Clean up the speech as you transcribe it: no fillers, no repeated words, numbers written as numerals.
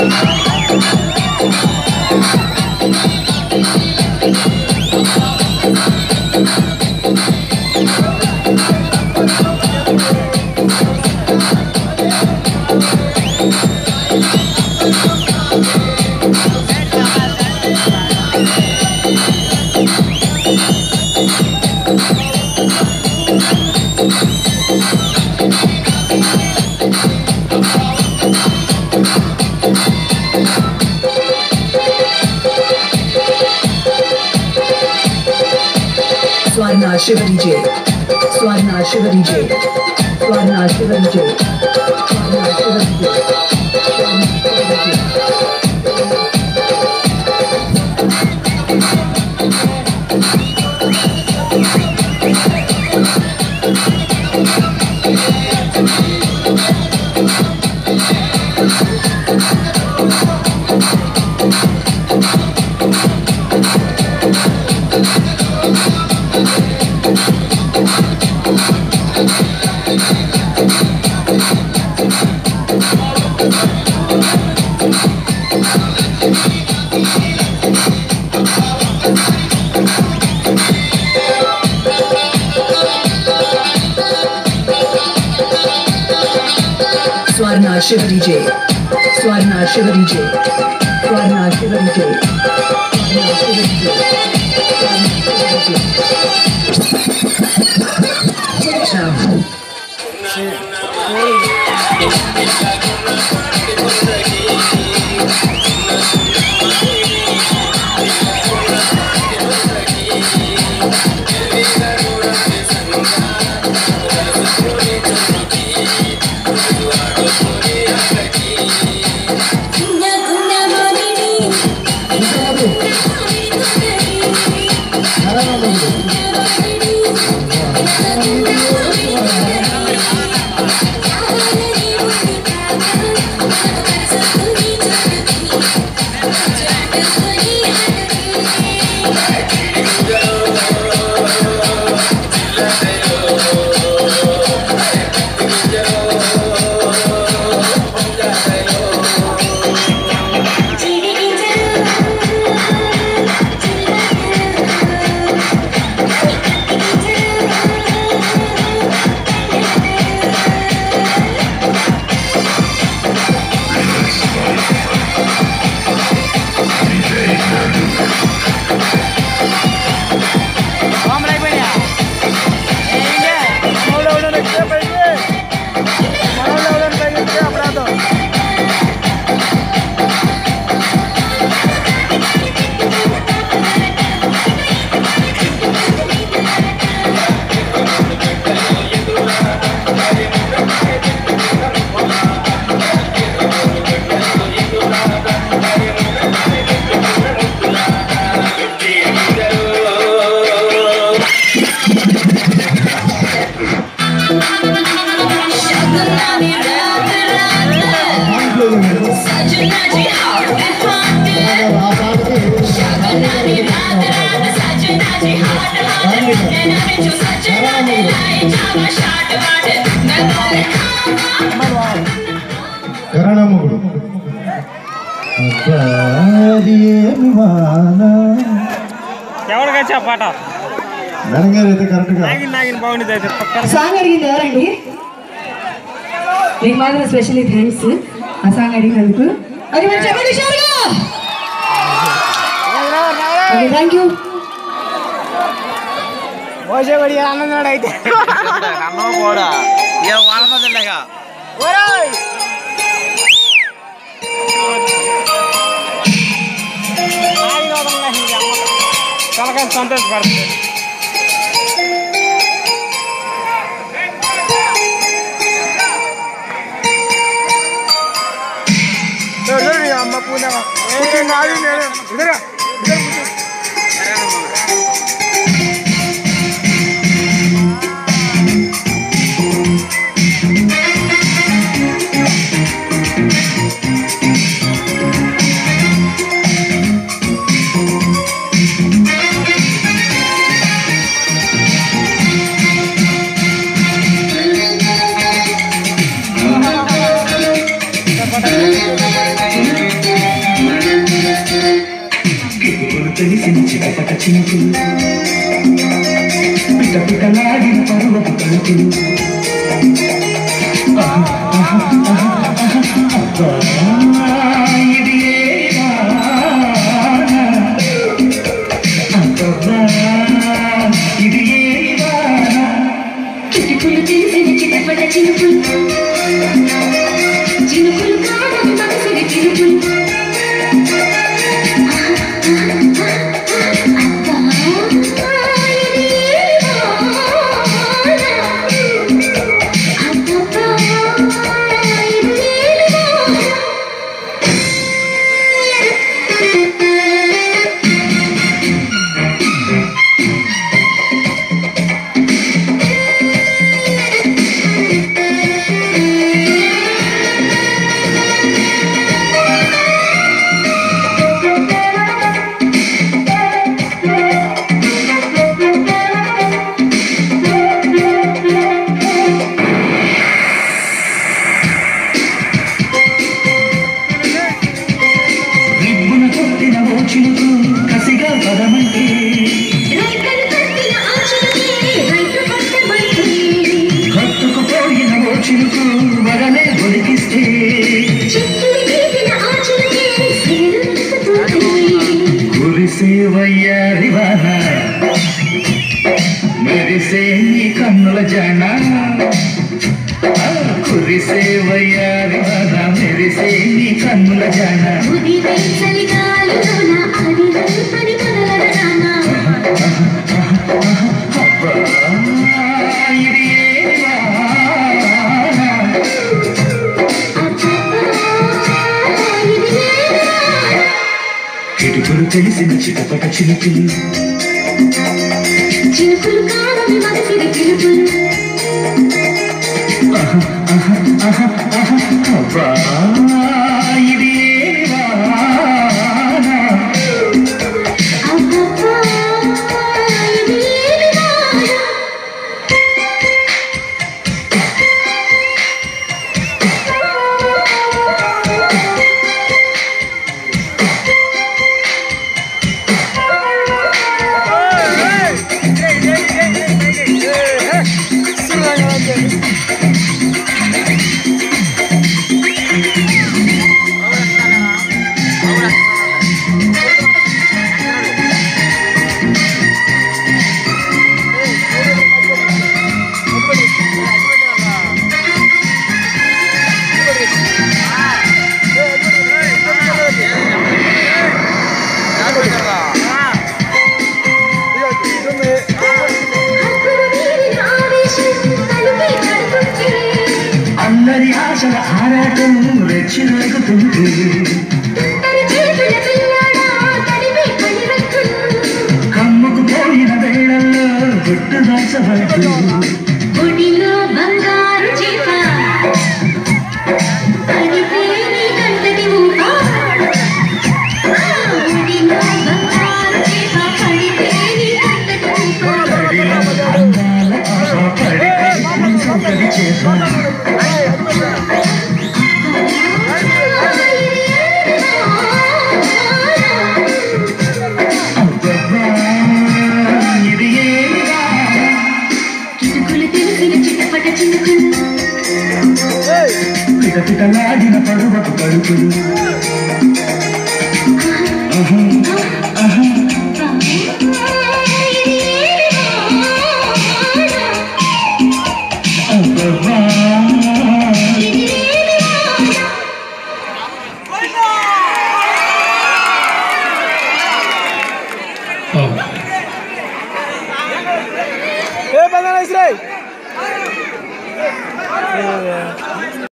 Swarna Shiva DJ, Swarna Shiva DJ, Swarna Shiva DJ, Swarna Shiva DJ, Swarna Shiva DJ. Swarna Shiva DJ, Swarna Shiva DJ, Swarna Shiva DJ, Swarna Shiva DJ, Swarna Shiva పాట song అడిగింది ఎవరండి? మీకు మాత్రం specially thanks ఆ song అడిగినందుకు. Thank you. అన్నవాడు అయితే తలకాయ సంతోషపడుతుంది. అమ్మ పూర్ణమా చినుకులు పిట పిటలాడిన పరువపు తలుపులు ఇది ఏ వాన ఇది ఏ వాన చినుకులు తెలిసిన చిటపట చినుకులు చినుకులు కాదని మనసుని చినుకులు కసిగా పదమంటే కట్టుకుపోయిన ఓ చినుకు వరనే ఒలికిస్తే కురిసే వయ్యారి వాన మెరిసే నీ కన్నుల జన కురిసే వయ్యారి వాన మెరిసే నీ కన్నుల జన కిటుకులు తెలిసిన చిటపట చినుకులు చినుకులు కాదని మనసుని చినుకులు ఇది ఏ వాన అందరి ఆశల ఆరాటం రెచ్చి రేగుతుంది కమ్ముకు పోయిన వేళల్లో గుట్టు దాచబడుతూ గుడిలో బంగారు చేప పడితే నీ కంటని ఊప గుడిలో బంగారు చేప పడితే నీ కంటని ఊప అందాల ఆశ పడితే సంతది చేప ఇది ఏ చినుకులు తెలిసిన చిటపట చినుకులు పిట పిటలాడిన పరువపు కడుపులు ఏ పదన ఇస్రాయ్